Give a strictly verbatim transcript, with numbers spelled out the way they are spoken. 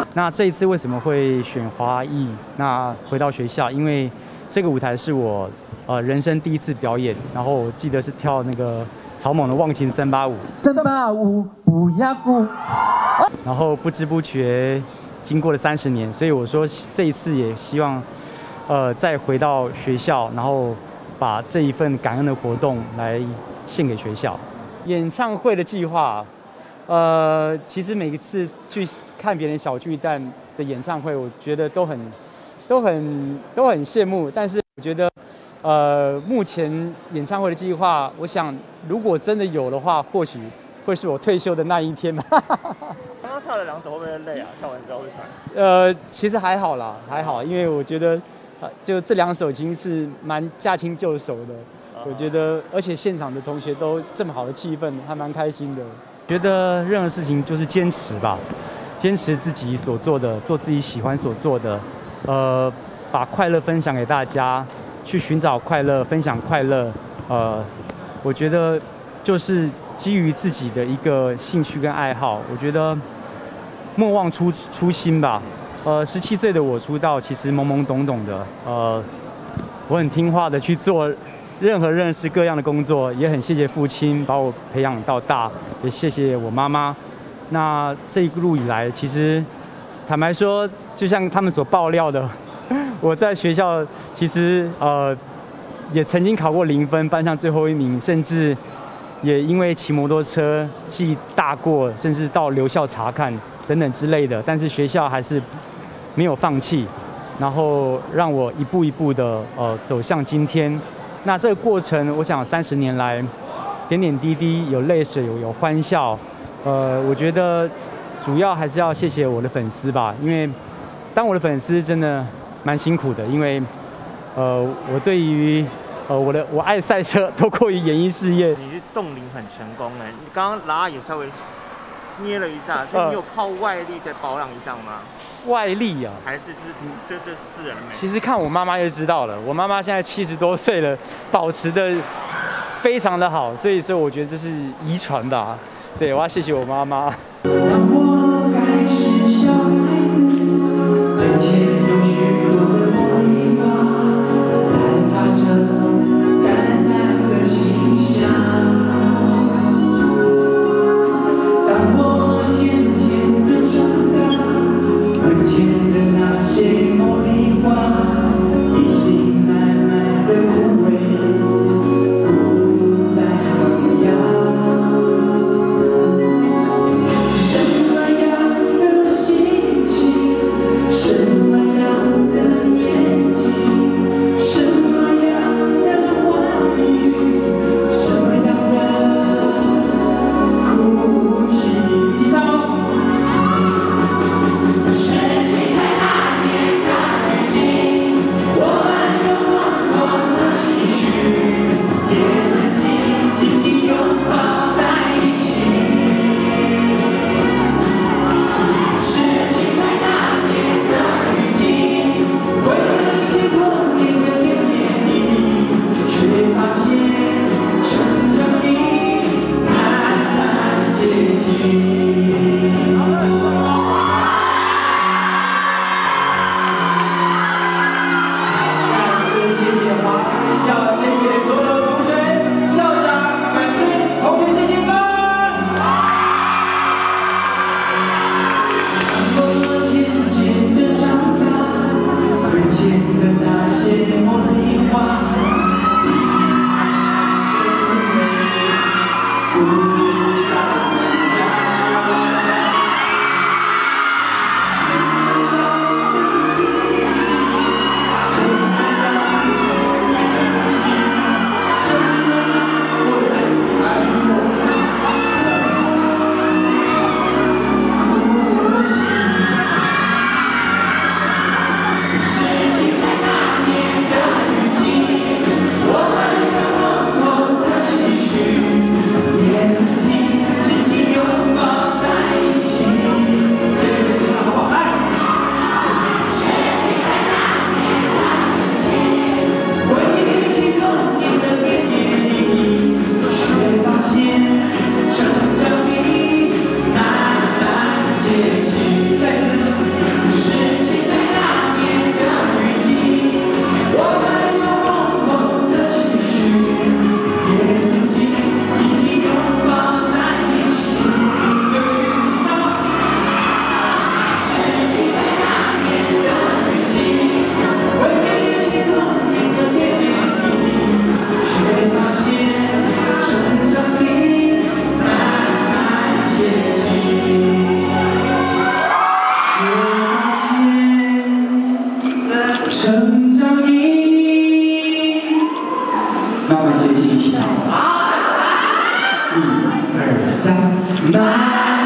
那这一次为什么会选华艺？那回到学校，因为这个舞台是我呃人生第一次表演，然后我记得是跳那个草蜢的《忘情三八五》， 三八五不要顾。 然后不知不觉经过了三十年，所以我说这一次也希望呃再回到学校，然后把这一份感恩的活动来献给学校。演唱会的计划。呃，其实每一次去看别人小巨蛋的演唱会，我觉得都很、都很、都很羡慕。但是我觉得，呃，目前演唱会的计划，我想如果真的有的话，或许会是我退休的那一天吧。 刚刚跳了两首会不会累啊？跳完之后会喘？ 呃，其实还好啦，还好，因为我觉得，呃，就这两首已经是蛮驾轻就熟的。我觉得，而且现场的同学都这么好的气氛，还蛮开心的。觉得任何事情就是坚持吧，坚持自己所做的，做自己喜欢所做的，呃，把快乐分享给大家，去寻找快乐，分享快乐，呃，我觉得就是基于自己的一个兴趣跟爱好，我觉得莫忘初初心吧。呃，十七岁的我出道，其实懵懵懂懂的，呃，我很听话的去做任何认识各样的工作，也很谢谢父亲把我培养到大，也谢谢我妈妈。那这一路以来，其实坦白说，就像他们所爆料的，我在学校其实呃也曾经考过零分，班上最后一名，甚至也因为骑摩托车记大过，甚至到留校查看等等之类的。但是学校还是没有放弃，然后让我一步一步的呃走向今天。那这个过程，我想三十年来，点点滴滴，有泪水，有有欢笑，呃，我觉得主要还是要谢谢我的粉丝吧，因为当我的粉丝真的蛮辛苦的，因为呃，我对于呃我的我爱赛车，多过于演艺事业。 你是冻龄很成功哎，你刚刚拉也稍微捏了一下，所以你有靠外力在保养一下吗？ 外力啊， 还是就是这这是自然美？ 其实看我妈妈就知道了，我妈妈现在七十多岁了，保持的非常的好，所以说我觉得这是遗传吧。对，我要谢谢我妈妈。 当我还是小孩子，门前有许多的茉莉花，散发着淡淡的清香。当我渐渐的长大，门前的那些茉莉花已经慢慢的枯萎，不再萌芽。什么样的心情，什么样的年纪，什么样的欢愉，什么样的哭泣。第三首。十七岁那年的雨季。 成长营，慢慢接近一起唱。一二三，那。